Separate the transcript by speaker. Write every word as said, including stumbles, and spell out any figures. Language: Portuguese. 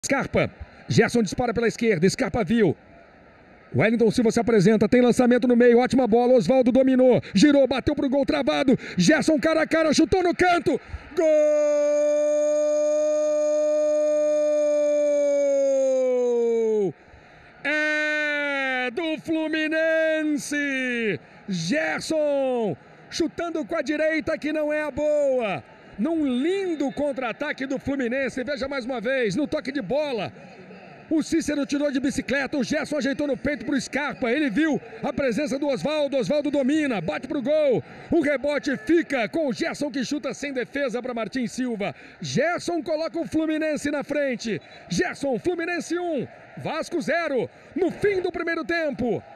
Speaker 1: Scarpa, Gerson dispara pela esquerda, Scarpa viu. Wellington Silva se apresenta, tem lançamento no meio, ótima bola, Osvaldo dominou, girou, bateu pro gol travado, Gerson cara a cara, chutou no canto, gol! É do Fluminense, Gerson, chutando com a direita que não é a boa, num lindo contra-ataque do Fluminense, veja mais uma vez, no toque de bola, o Cícero tirou de bicicleta, o Gerson ajeitou no peito pro Scarpa, ele viu a presença do Osvaldo, Osvaldo domina, bate pro gol, o rebote fica com o Gerson que chuta sem defesa para Martins Silva, Gerson coloca o Fluminense na frente, Gerson, Fluminense um, Vasco zero, no fim do primeiro tempo.